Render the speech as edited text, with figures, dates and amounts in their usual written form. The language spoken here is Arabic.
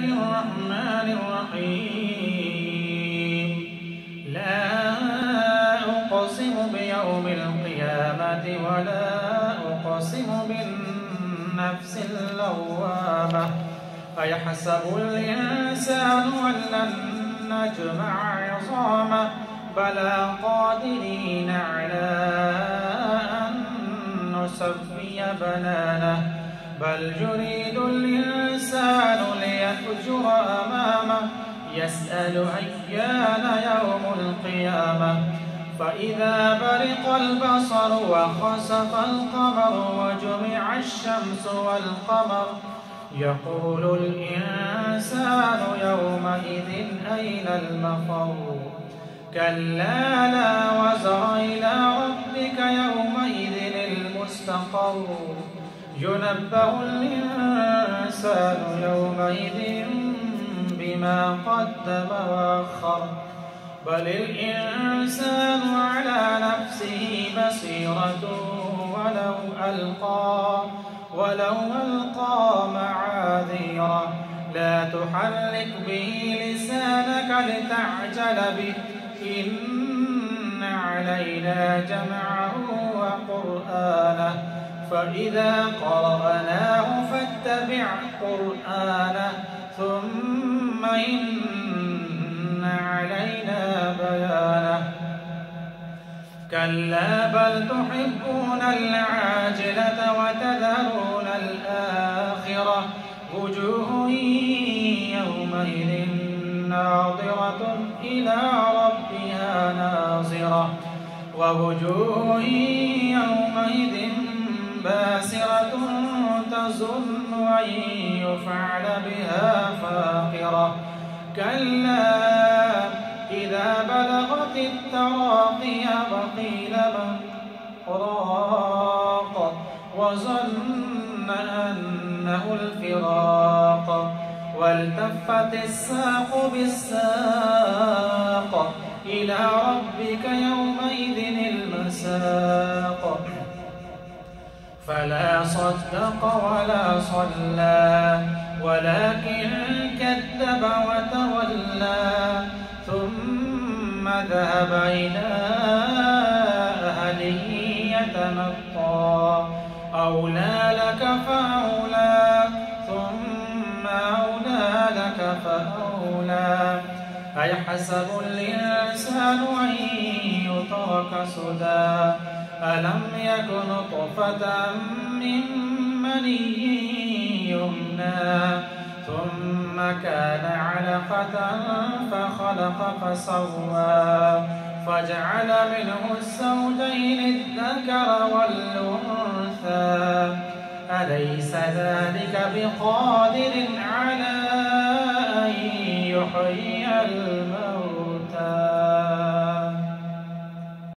الرحمن الرحيم لا أقسم بيوم القيامة ولا أقسم بالنفس اللوامة أيحسب الإنسان أن لن نجمع عظامه بلى قادرين على أن نسوي بنانه بل يريد الإنسان ليفجر أمامه يسأل أيان يوم القيامة فإذا برق البصر وخسف القمر وجمع الشمس والقمر يقول الإنسان يومئذ أين المفر كلا لا وزر إلى ربك يومئذ المستقر ينبأ الإنسان يومئذ بما قدم وأخر بل الإنسان على نفسه بصيرة ولو ألقى معاذيره لا تحرك به لسانك لتعجل به إن علينا جمعه وقرآنه فإذا قرأناه فاتبع قرآنه ثم إن علينا بيانه كلا بل تحبون العاجلة وتذرون الآخرة وجوه يومئذ ناظرة إلى ربها ناظرة ووجوه يومئذ باسرة تظن أن يفعل بها فاقرة كلا إذا بلغت التراقي وقيل من راق وظن أنه الفراق والتفت الساق بالساق إلى ربك يومئذ المساق فلا صدق ولا صلى ولكن كذب وتولى ثم ذهب إلى أهله يتمطى أولى لك فأولى ثم أولى لك فأولى أيحسب الإنسان أن يترك سدى ألم يكن نطفة من مني يمنى ثم كان علقة فخلق فسوى فجعل منه الزوجين الذكر والأنثى أليس ذلك بقادر على أن يحيي الموتى